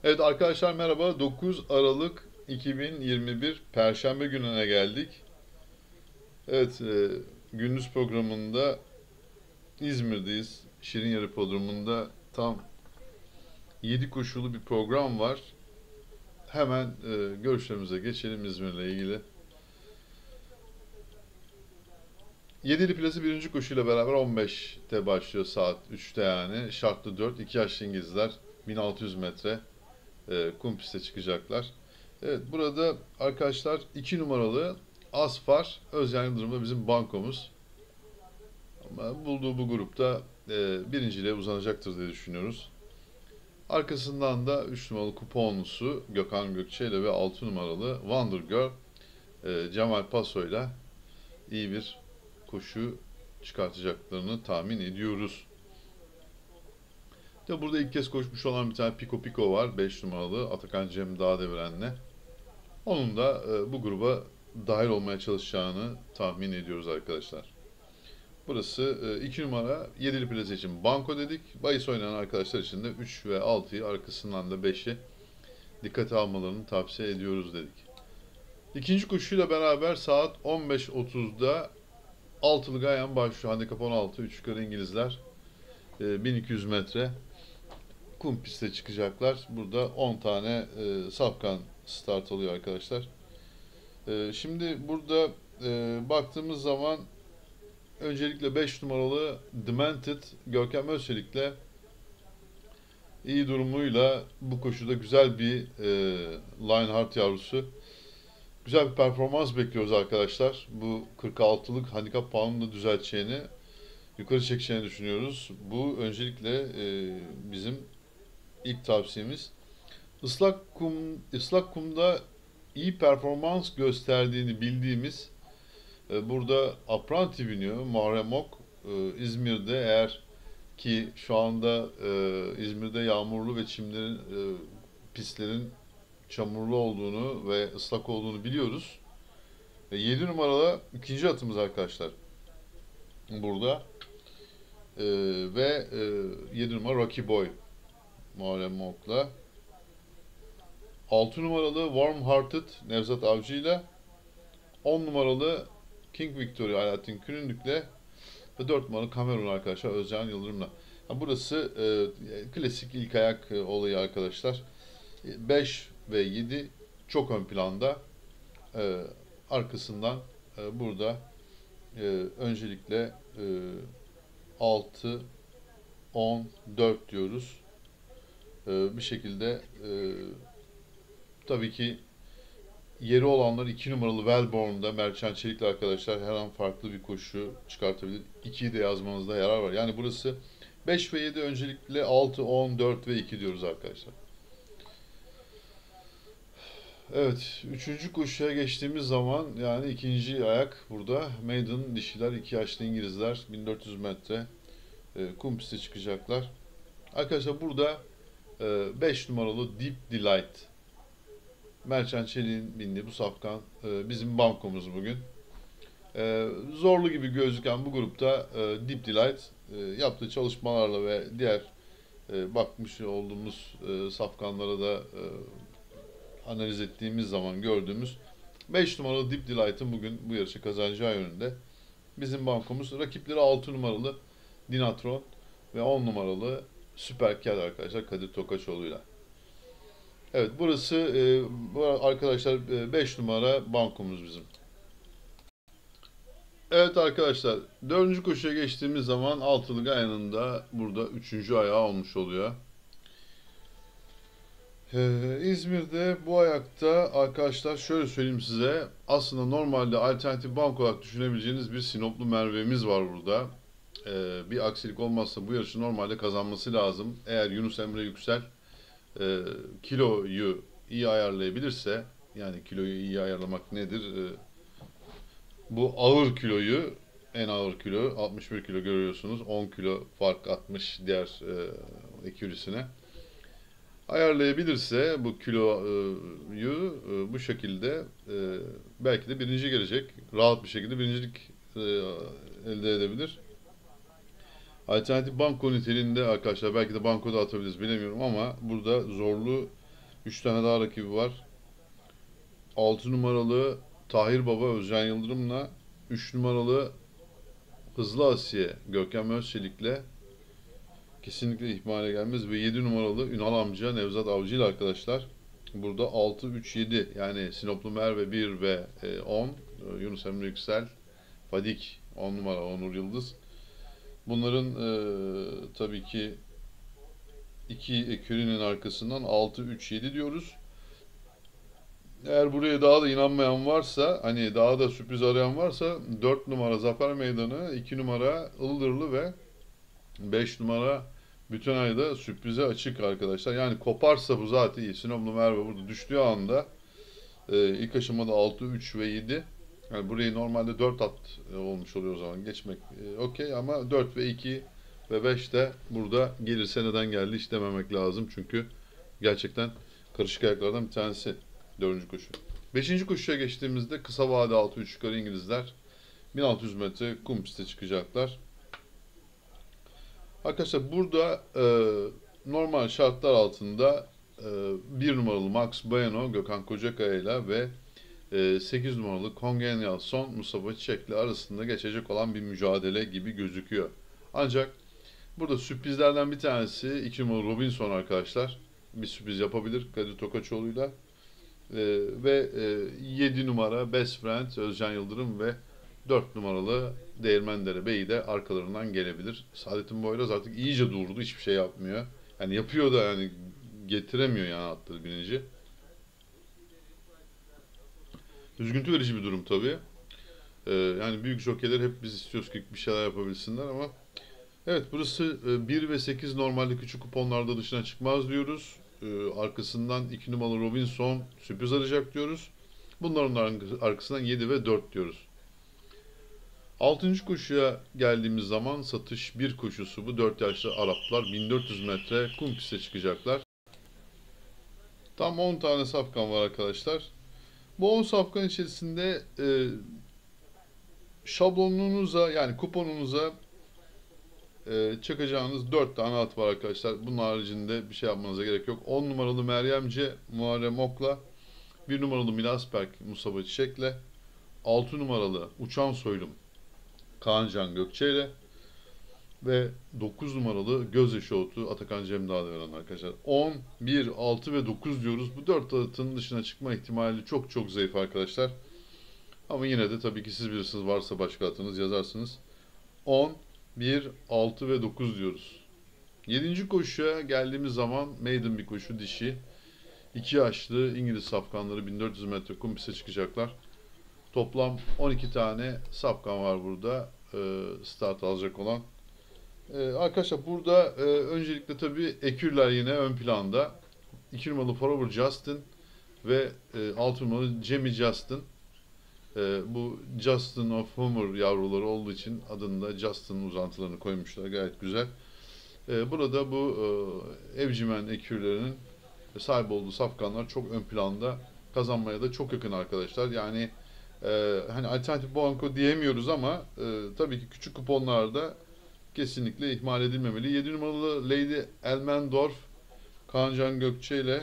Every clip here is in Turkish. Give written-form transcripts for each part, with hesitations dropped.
Evet arkadaşlar merhaba. 9 Aralık 2021 Perşembe gününe geldik. Evet, gündüz programında İzmir'deyiz. Şirin Hipodromu'nda tam 7 koşulu bir program var. Hemen görüşlerimize geçelim İzmir'le ilgili. Yedili Plası birinci koşuyla beraber 15'te başlıyor, saat 3'te yani. Şartlı 4, 2 yaşlı İngilizler 1600 metre kum piste çıkacaklar. Evet, burada arkadaşlar 2 numaralı Asfar Özyen Yıldırım'da bizim bankomuz. Ama bulduğu bu grupta birinciliğe uzanacaktır diye düşünüyoruz. Arkasından da 3 numaralı kuponlusu Gökhan Gökçe'yle ve 6 numaralı Wonder Girl Cemal Paso'yla iyi bir koşu çıkartacaklarını tahmin ediyoruz. Ya burada ilk kez koşmuş olan bir tane Pico Pico var. 5 numaralı Atakan Cem Dağdeviren'le. Onun da bu gruba dahil olmaya çalışacağını tahmin ediyoruz arkadaşlar. Burası 2 numara 7'li plaza için banko dedik. Bahis oynayan arkadaşlar için de 3 ve 6'yı, arkasından da 5'i dikkate almalarını tavsiye ediyoruz dedik. İkinci koşuyla beraber saat 15.30'da altılı Gayan başlıyor. Handikap 16, 3 yukarı İngilizler 1200 metre kum piste çıkacaklar. Burada 10 tane safkan start alıyor arkadaşlar. Şimdi burada baktığımız zaman öncelikle 5 numaralı Demented Görkem Özçelik'le iyi durumuyla bu koşuda güzel bir Lionheart yavrusu. Güzel bir performans bekliyoruz arkadaşlar. Bu 46'lık handikap puanını da düzelteceğini, yukarı çekeceğini düşünüyoruz. Bu öncelikle bizim ilk tavsiyemiz. Islak kumda iyi performans gösterdiğini bildiğimiz burada Apranti biniyor. Maremok İzmir'de, eğer ki şu anda İzmir'de yağmurlu ve pistlerin çamurlu olduğunu ve ıslak olduğunu biliyoruz. 7 numaralı ikinci atımız arkadaşlar burada. Ve 7 numara Rocky Boy Muharrem Mok'la. 6 numaralı Warm Hearted Nevzat Avcı ile 10 numaralı King Victory Alaaddin Küründük'le ve 4 numaralı Kamerun arkadaşlar Özcan Yıldırım'la. Burası klasik ilk ayak olayı arkadaşlar. 5 ve 7 çok ön planda. Arkasından burada öncelikle 6, 10, 4 diyoruz. Bir şekilde tabii ki yeri olanlar 2 numaralı Wellborn'da Mertcan Çelik'le arkadaşlar her an farklı bir koşu çıkartabilir. 2'yi de yazmanızda yarar var. Yani burası 5 ve 7, öncelikle 6, 10, 4 ve 2 diyoruz arkadaşlar. Evet, üçüncü koşuya geçtiğimiz zaman yani ikinci ayak burada. Maiden dişiler, 2 yaşlı İngilizler 1400 metre kum piste çıkacaklar. Arkadaşlar burada 5 numaralı Deep Delight Merchant Çelik'in bindiği bu safkan bizim bankomuz bugün. Zorlu gibi gözüken bu grupta Deep Delight yaptığı çalışmalarla ve diğer bakmış olduğumuz safkanlara da analiz ettiğimiz zaman gördüğümüz 5 numaralı Deep Delight'ın bugün bu yarışı kazanacağı yönünde. Bizim bankomuz, rakipleri 6 numaralı Dinatron ve 10 numaralı Süper Kel arkadaşlar Kadir Tokaçoğlu'yla. Evet, burası bu arkadaşlar 5 numara bankomuz bizim. Evet arkadaşlar, dördüncü koşuya geçtiğimiz zaman altılı Gayan'ın burada üçüncü ayağı olmuş oluyor. İzmir'de bu ayakta arkadaşlar şöyle söyleyeyim size, aslında normalde alternatif bank olarak düşünebileceğiniz bir Sinoplu Merve'miz var burada. Bir aksilik olmazsa bu yarışı normalde kazanması lazım. Eğer Yunus Emre Yüksel kiloyu iyi ayarlayabilirse, yani kiloyu iyi ayarlamak nedir? Bu ağır kiloyu, en ağır kilo 61 kilo görüyorsunuz. 10 kilo fark atmış diğer ekürisine. Ayarlayabilirse bu kiloyu bu şekilde belki de birinci gelecek. Rahat bir şekilde birincilik elde edebilir. Alternatif banko niteliğinde arkadaşlar belki de bankoda atabiliriz bilemiyorum ama burada zorlu 3 tane daha rakibi var. 6 numaralı Tahir Baba Özcan Yıldırım'la 3 numaralı Hızlı Asiye Görkem Özçelik'le kesinlikle ihmale gelmez ve 7 numaralı Ünal amca Nevzat Avcı ile arkadaşlar. Burada 6, 3, 7 yani Sinoplu Merve 1 ve 10 Yunus Emre Yüksel Fadik 10 numara Onur Yıldız. Bunların tabii ki iki ekürünün arkasından 6, 3, 7 diyoruz. Eğer buraya daha da inanmayan varsa, hani daha da sürpriz arayan varsa 4 numara Zafer Meydanı, 2 numara Ildırlı ve 5 numara bütün ayda sürprize açık arkadaşlar. Yani koparsa bu zaten iyi. Sinoplu Merve burada düştüğü anda ilk aşamada 6, 3 ve 7. Yani burayı normalde 4 at olmuş oluyor o zaman. Geçmek okey ama 4 ve 2 ve 5 de burada gelirse neden geldi hiç dememek lazım. Çünkü gerçekten karışık ayaklardan bir tanesi 4. koşu. 5. koşuya geçtiğimizde kısa vade 6-3 yukarı İngilizler 1600 metre kum piste çıkacaklar. Arkadaşlar burada normal şartlar altında 1 numaralı Max Bueno Gökhan Kocakaya ile ve 8 numaralı Congenial Son Mustafa Çiçekli arasında geçecek olan bir mücadele gibi gözüküyor. Ancak burada sürprizlerden bir tanesi 2 numaralı Robinson arkadaşlar. Bir sürpriz yapabilir Kadir Tokaçoğlu'yla. Ve 7 numara Best Friend Özcan Yıldırım ve 4 numaralı Değirmendere Bey de arkalarından gelebilir. Saadettin Boyraz artık iyice durdu, hiçbir şey yapmıyor. Yani yapıyor da yani getiremiyor yani atları bininci. Üzüntü verici bir durum tabii. Yani büyük jokeyler hep biz istiyoruz ki bir şeyler yapabilsinler ama evet burası 1 ve 8 normalde küçük kuponlarda dışına çıkmaz diyoruz. Arkasından 2 numaralı Robinson sürpriz arayacak diyoruz. Bunların arkasından 7 ve 4 diyoruz. 6. koşuya geldiğimiz zaman satış 1 koşusu bu. 4 yaşlı Araplar 1400 metre kum piste çıkacaklar. Tam 10 tane safkan var arkadaşlar. Bu 10 safkan içerisinde şablonunuza yani kuponunuza çakacağınız 4 tane at var arkadaşlar. Bunun haricinde bir şey yapmanıza gerek yok. 10 numaralı Meryemce Muharrem Ok'la 1 numaralı Milasberk Mustafa Çiçek'le 6 numaralı Uçan Soylum Kaan Can Gökçe ile ve 9 numaralı Gözyaşı Otu Atakan Cem Dağdeviren arkadaşlar. 10, 1, 6 ve 9 diyoruz. Bu 4 atın dışına çıkma ihtimali çok çok zayıf arkadaşlar. Ama yine de tabii ki siz bilirsiniz, varsa başka atınız yazarsınız. 10, 1, 6 ve 9 diyoruz. 7. koşuya geldiğimiz zaman maiden bir koşu dişi. 2 yaşlı İngiliz safkanları 1400 metre kum piste çıkacaklar. Toplam 12 tane safkan var burada start alacak olan. Arkadaşlar burada öncelikle tabii ekürler yine ön planda. 2 numaralı Forever Justin ve 6 numaralı Jamie Justin. Bu Justin of Homer yavruları olduğu için adını da Justin uzantılarını koymuşlar. Gayet güzel. Burada bu evcimen ekürlerinin sahip olduğu safkanlar çok ön planda, kazanmaya da çok yakın arkadaşlar. Yani hani alternatif banko diyemiyoruz ama tabii ki küçük kuponlarda kesinlikle ihmal edilmemeli. 7 numaralı Lady Elmendorf Kaan Can Gökçe ile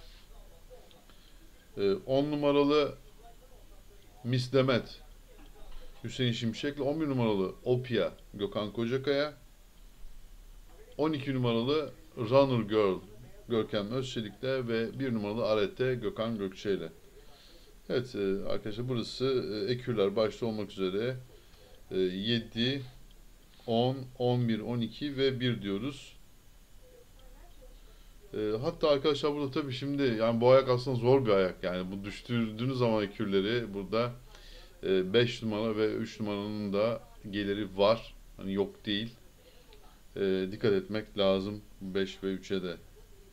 10 numaralı Miss Demet Hüseyin Şimşek ile 11 numaralı Opia Gökhan Kocakaya, 12 numaralı Runner Girl Görkem Özçelik'le ve 1 numaralı Arete Gökhan Gökçe ile. Evet arkadaşlar burası ekürler başta olmak üzere 7, 10, 11, 12 ve 1 diyoruz. Hatta arkadaşlar burada tabii şimdi yani bu ayak aslında zor bir ayak, yani bu düşürdüğünüz zaman ekürleri burada 5 numara ve 3 numaranın da geliri var. Hani yok değil. Dikkat etmek lazım 5 ve 3'e de.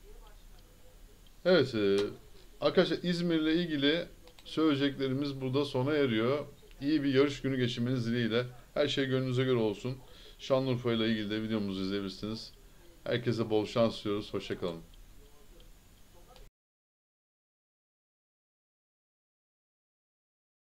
Evet arkadaşlar İzmir'le ilgili söyleyeceklerimiz burada sona eriyor. İyi bir yarış günü geçirmeniz dileğiyle. Her şey gönlünüze göre olsun. Şanlıurfa ile ilgili de videomuzu izleyebilirsiniz. Herkese bol şans diliyoruz. Hoşça kalın.